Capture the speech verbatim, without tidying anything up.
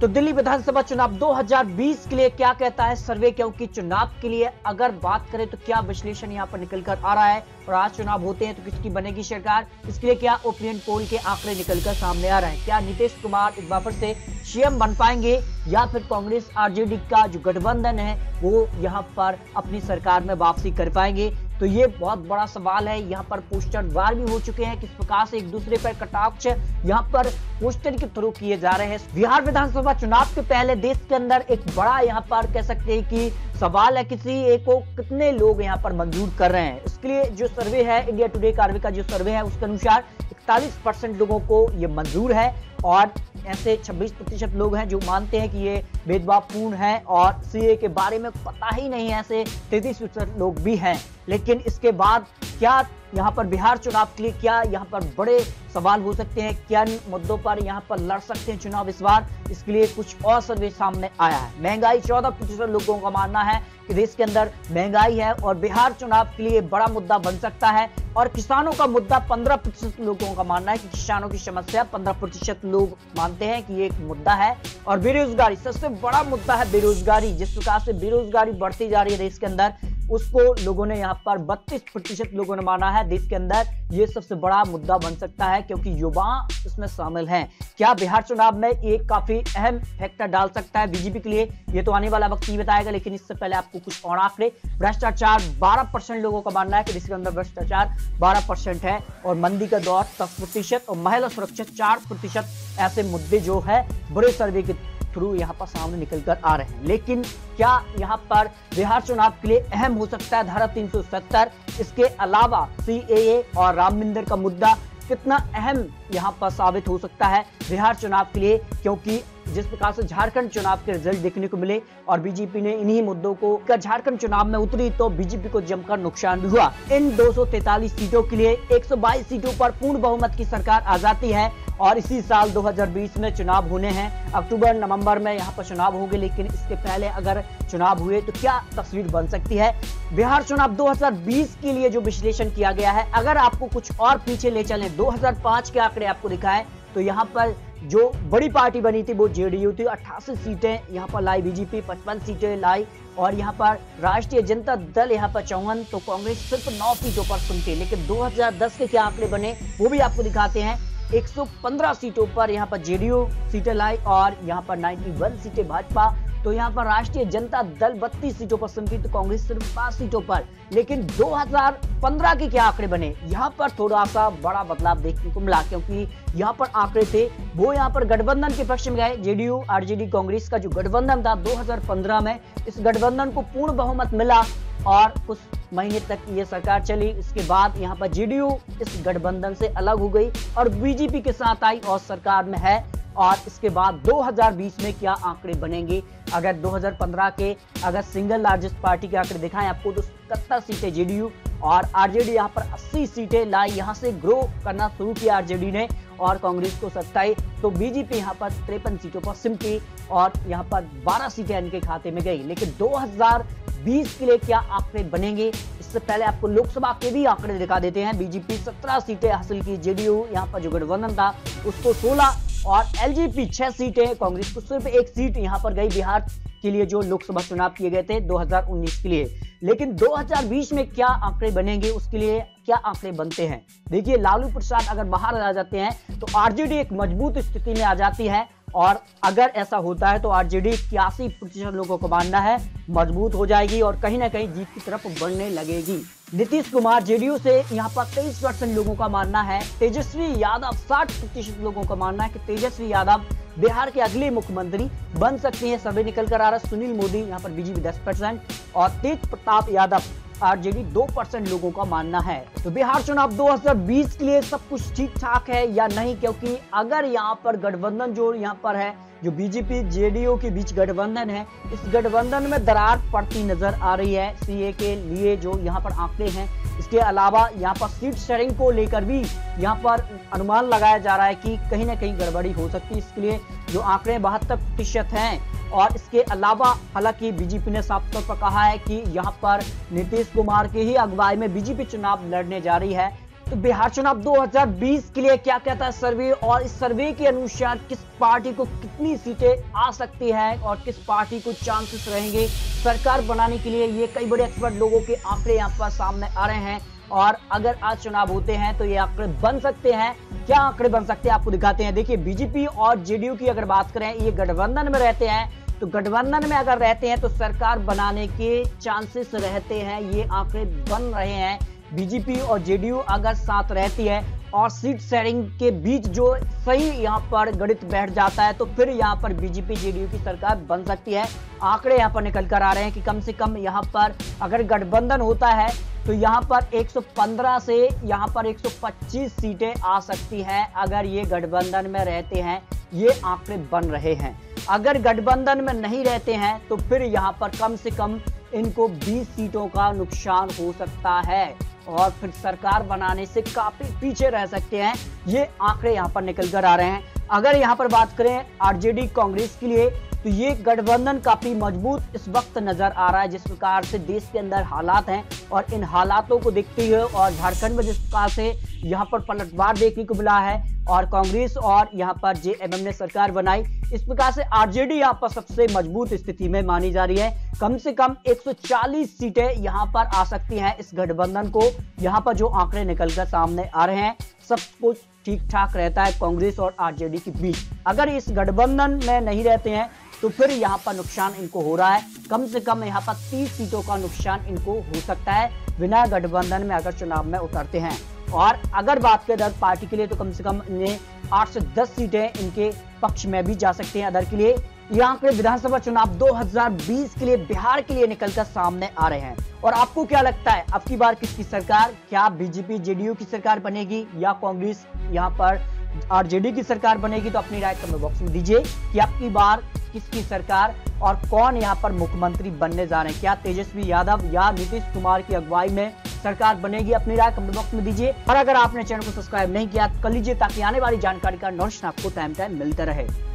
तो दिल्ली विधानसभा चुनाव दो हज़ार बीस के लिए क्या कहता है सर्वे, क्योंकि चुनाव के लिए अगर बात करें तो क्या विश्लेषण यहां पर निकलकर आ रहा है और आज चुनाव होते हैं तो किसकी बनेगी सरकार, इसके लिए क्या ओपिनियन पोल के आंकड़े निकलकर सामने आ रहे हैं। क्या नीतीश कुमार एक बार फिर से सीएम बन पाएंगे या फिर कांग्रेस आरजेडी का जो गठबंधन है वो यहां पर अपनी सरकार में वापसी कर पाएंगे, तो ये बहुत बड़ा सवाल है। यहाँ पर पोस्टर वार भी हो चुके हैं, किस प्रकार से एक दूसरे पर कटाक्ष यहाँ पर पोस्टर के थ्रू किए जा रहे हैं। बिहार विधानसभा चुनाव के पहले देश के अंदर एक बड़ा यहाँ पर कह सकते हैं कि सवाल है, किसी एक को कितने लोग यहाँ पर मंजूर कर रहे हैं। इसके लिए जो सर्वे है, इंडिया टुडे कार्वे का जो सर्वे है उसके अनुसार इकतालीस परसेंट लोगों को ये मंजूर है और ऐसे छब्बीस प्रतिशत लोग हैं जो मानते हैं कि ये भेदभावपूर्ण है और सीए के बारे में पता ही नहीं है, ऐसे तैंतीस प्रतिशत लोग भी हैं। लेकिन इसके बाद क्या यहाँ पर बिहार चुनाव के लिए क्या यहाँ पर बड़े सवाल हो सकते हैं, क्या मुद्दों पर यहाँ पर लड़ सकते हैं चुनाव इस बार, इसके लिए कुछ और सर्वे सामने आया है। महंगाई चौदह प्रतिशत लोगों का मानना है कि देश के अंदर महंगाई है और बिहार चुनाव के लिए बड़ा मुद्दा बन सकता है। और किसानों का मुद्दा पंद्रह प्रतिशत लोगों का मानना है कि किसानों की समस्या पंद्रह प्रतिशत लोग मानते हैं कि ये एक मुद्दा है। और बेरोजगारी सबसे बड़ा मुद्दा है, बेरोजगारी जिस प्रकार से बेरोजगारी बढ़ती जा रही है देश के अंदर उसको लोगों ने यहाँ पर बत्तीस प्रतिशत लोगों ने माना है देश के अंदर ये सबसे बड़ा मुद्दा बन सकता है क्योंकि युवा इसमें शामिल हैं। क्या बिहार चुनाव में एक काफी अहम फैक्टर डाल सकता है बीजेपी के लिए, ये तो आने वाला वक्त ही बताएगा। लेकिन इससे पहले आपको कुछ और आंकड़े, भ्रष्टाचार बारह परसेंट लोगों का मानना है कि देश के अंदर भ्रष्टाचार बारह परसेंट है और मंदी का दौर दस प्रतिशत और महिला सुरक्षा चार प्रतिशत, ऐसे मुद्दे जो है बड़े सर्वे के थ्रू यहाँ पर सामने निकल कर आ रहे हैं। लेकिन क्या यहाँ पर बिहार चुनाव के लिए अहम हो सकता है धारा तीन सौ सत्तर, इसके अलावा सीएए और राम मंदिर का मुद्दा कितना अहम यहाँ पर साबित हो सकता है बिहार चुनाव के लिए, क्योंकि जिस प्रकार से झारखंड चुनाव के रिजल्ट देखने को मिले और बीजेपी ने इन्हीं मुद्दों को कर झारखंड चुनाव में उतरी तो बीजेपी को जमकर नुकसान भी हुआ। इन दो सौ तैंतालीस सीटों के लिए एक सौ बाईस सीटों पर पूर्ण बहुमत की सरकार आ जाती है और इसी साल दो हज़ार बीस में चुनाव होने हैं। अक्टूबर नवंबर में यहाँ पर चुनाव होंगे, लेकिन इसके पहले अगर चुनाव हुए तो क्या तस्वीर बन सकती है बिहार चुनाव दो हज़ार बीस के लिए जो विश्लेषण किया गया है। अगर आपको कुछ और पीछे ले चलें, दो हज़ार पाँच के आंकड़े आपको दिखाएं तो यहाँ पर जो बड़ी पार्टी बनी थी वो जेडीयू थी, अट्ठासी सीटें यहाँ पर लाई, बीजेपी पचपन सीटें लाई और यहाँ पर राष्ट्रीय जनता दल यहाँ पर चौवन, तो कांग्रेस सिर्फ नौ सीटों पर सुनती। लेकिन दो हज़ार दस के क्या आंकड़े बने वो भी आपको दिखाते हैं। एक सौ पंद्रह सीटों पर यहाँ पर जेडीयू सीटें लाई और यहाँ पर इक्यानवे सीटें भाजपा, तो यहाँ पर राष्ट्रीय जनता दल बत्तीस सीटों पर सुनती तो कांग्रेस सिर्फ पांच सीटों पर। लेकिन दो हज़ार पंद्रह के क्या आंकड़े बने, यहाँ पर थोड़ा सा बड़ा बदलाव देखने को मिला, क्योंकि यहाँ पर आंकड़े थे वो यहाँ पर गठबंधन के पक्ष में गए। जेडीयू आरजेडी कांग्रेस का जो गठबंधन था दो हज़ार पंद्रह में, इस गठबंधन को पूर्ण बहुमत मिला और कुछ महीने तक ये सरकार चली। इसके बाद यहाँ पर जेडीयू इस गठबंधन से अलग हो गई और बीजेपी के साथ आई और सरकार में है। और इसके बाद दो हज़ार बीस में क्या आंकड़े बनेंगे, अगर दो हज़ार पंद्रह के अगर सिंगल लार्जेस्ट पार्टी के आंकड़े दिखाएं आपको तो सत्तर सीटें जेडीयू और आरजेडी यहाँ पर अस्सी सीटें लाई, यहाँ से ग्रो करना शुरू किया आरजेडी ने और कांग्रेस को सत्ताईस, तो बीजेपी यहाँ पर तिरपन सीटों पर सिमटी और यहाँ पर बारह सीटें इनके खाते में गई। लेकिन दो हज़ार बीस के लिए क्या आंकड़े बनेंगे, इससे पहले आपको लोकसभा के भी आंकड़े दिखा देते हैं। बीजेपी सत्रह सीटें हासिल की, जेडीयू यहाँ पर जो गठबंधन था उसको सोलह और एलजेपी छह सीटें, कांग्रेस को सिर्फ एक सीट यहाँ पर गई बिहार के लिए जो लोकसभा चुनाव किए गए थे दो हज़ार उन्नीस के लिए। लेकिन दो हज़ार बीस में क्या आंकड़े बनेंगे, उसके लिए क्या आंकड़े बनते हैं। देखिए, लालू प्रसाद अगर बाहर आ जाते हैं तो आरजेडी एक मजबूत स्थिति में आ जाती है और अगर ऐसा होता है तो आरजेडी इक्यासी प्रतिशत लोगों को मानना है मजबूत हो जाएगी और कहीं ना कहीं जीत की तरफ बढ़ने लगेगी। नीतीश कुमार जेडीयू से यहाँ पर तेईस परसेंट लोगों का मानना है। तेजस्वी यादव साठ प्रतिशत लोगों का मानना है कि तेजस्वी यादव बिहार के अगले मुख्यमंत्री बन सकते हैं। सर्वे निकल कर आ रहा है। सुनील मोदी यहाँ पर बीजेपी दस परसेंट और तेज प्रताप यादव आरजेडी दो परसेंट लोगों का मानना है। तो बिहार चुनाव दो हज़ार बीस के लिए सब कुछ ठीक ठाक है या नहीं, क्योंकि अगर यहाँ पर गठबंधन जो यहाँ पर है, जो बीजेपी जेडीयू के बीच गठबंधन है, इस गठबंधन में दरार पड़ती नजर आ रही है सीए के लिए जो यहाँ पर आंकड़े हैं। इसके अलावा यहाँ पर सीट शेयरिंग को लेकर भी यहाँ पर अनुमान लगाया जा रहा है कि कहीं ना कहीं गड़बड़ी हो सकती है। इसके लिए जो आंकड़े बहत्तर प्रतिशत हैं और इसके अलावा हालांकि बीजेपी ने साफ तौर पर कहा है कि यहाँ पर नीतीश कुमार की ही अगुवाई में बीजेपी चुनाव लड़ने जा रही है। तो बिहार चुनाव दो हज़ार बीस के लिए क्या कहता है सर्वे, और इस सर्वे के अनुसार किस पार्टी को कितनी सीटें आ सकती है और किस पार्टी को चांसेस रहेंगे सरकार बनाने के लिए, ये कई बड़े एक्सपर्ट लोगों के आंकड़े यहाँ पर सामने आ रहे हैं। और अगर आज चुनाव होते हैं तो ये आंकड़े बन सकते हैं। क्या आंकड़े बन सकते हैं आपको दिखाते हैं। देखिए, बीजेपी और जेडीयू की अगर बात करें, ये गठबंधन में रहते हैं, तो गठबंधन में अगर रहते हैं तो सरकार बनाने के चांसेस रहते हैं। ये आंकड़े बन रहे हैं। बीजेपी और जेडीयू अगर साथ रहती है और सीट शेयरिंग के बीच जो सही यहाँ पर गणित बैठ जाता है तो फिर यहाँ पर बीजेपी जेडीयू की सरकार बन सकती है। आंकड़े यहाँ पर निकल कर आ रहे हैं कि कम से कम यहाँ पर अगर गठबंधन होता है तो यहाँ पर एक सौ पंद्रह से यहाँ पर एक सौ पच्चीस सीटें आ सकती हैं अगर ये गठबंधन में रहते हैं। ये आंकड़े बन रहे हैं। अगर गठबंधन में नहीं रहते हैं तो फिर यहाँ पर कम से कम इनको बीस सीटों का नुकसान हो सकता है और फिर सरकार बनाने से काफी पीछे रह सकते हैं। ये आंकड़े यहाँ पर निकल कर आ रहे हैं। अगर यहाँ पर बात करें आरजेडी कांग्रेस के लिए, तो ये गठबंधन काफी मजबूत इस वक्त नजर आ रहा है जिस प्रकार से देश के अंदर हालात हैं, और इन हालातों को देखते हुए और झारखंड में जिस प्रकार से यहाँ पर पलटवार देखने को मिला है और कांग्रेस और यहाँ पर जेएमएम ने सरकार बनाई, इस प्रकार से आरजेडी यहाँ पर सबसे मजबूत स्थिति में मानी जा रही है। कम से कम एक सौ चालीस सीटें यहाँ पर आ सकती हैं इस गठबंधन को। यहाँ पर जो आंकड़े निकलकर सामने आ रहे हैं, सब कुछ ठीक ठाक रहता है कांग्रेस और आरजेडी के बीच। अगर इस गठबंधन में नहीं रहते हैं तो फिर यहाँ पर नुकसान इनको हो रहा है। कम से कम यहाँ पर तीस सीटों का नुकसान इनको हो सकता है बिना गठबंधन में अगर चुनाव में उतरते हैं। और अगर बात करें अदर पार्टी के लिए तो कम से कम इन्हें आठ से दस सीटें इनके पक्ष में भी जा सकती हैं अदर के लिए। ये आंकड़े विधानसभा चुनाव दो हज़ार बीस के लिए बिहार के लिए निकलकर सामने आ रहे हैं। और आपको क्या लगता है अब की बार किसकी सरकार, क्या बीजेपी जेडीयू की सरकार बनेगी या कांग्रेस यहाँ पर आरजेडी की सरकार बनेगी? तो अपनी राय कमेंट बॉक्स में दीजिए कि अब की बार किसकी सरकार और कौन यहाँ पर मुख्यमंत्री बनने जा रहे हैं। क्या तेजस्वी यादव या नीतीश कुमार की अगुवाई में सरकार बनेगी? अपनी राय कमेंट बॉक्स में दीजिए। और अगर आपने चैनल को सब्सक्राइब नहीं किया तो कर लीजिए ताकि आने वाली जानकारी का नोटिफिकेशन आपको टाइम टाइम मिलता रहे।